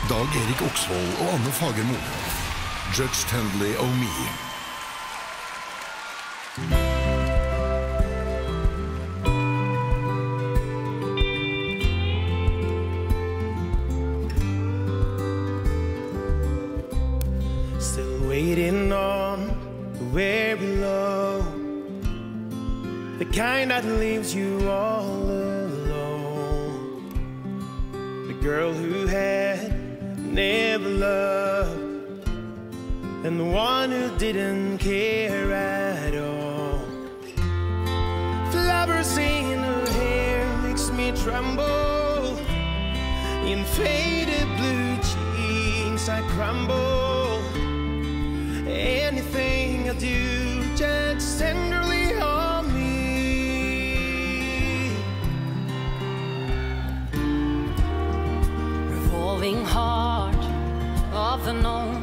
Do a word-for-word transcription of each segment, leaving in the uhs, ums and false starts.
Dag Erik Oksvold og Anne Fagermo. Judge Tenderly Oh Me. Still waiting on the very low, the kind that leaves you all alone. The girl who had never loved, and the one who didn't care at all. Flowers in her hair makes me tremble. In faded blue jeans I crumble. Anything I do just tenderly on me. Revolving heart of the known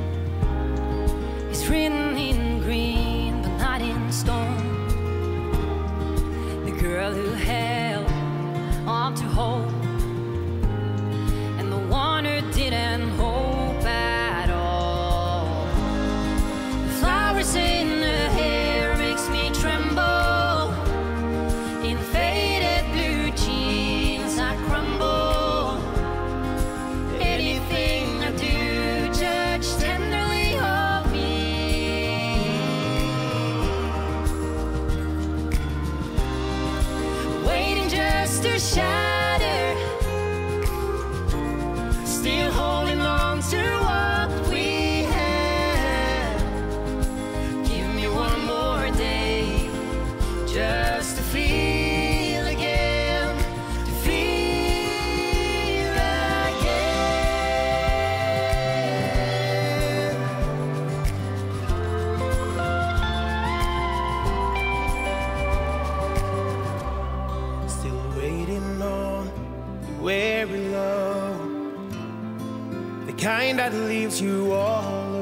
is written in green but not in stone. The girl who held on to hope, and the one who didn't hope at all. The flowers in her hair makes me tremble. In faded blue jeans I crumble. Anything I do, judge tenderly of me. Waiting just to shatter, still holding on to what we had. Give me one more day just to feel again, to feel again. Still waiting on the very low, the kind that leaves you all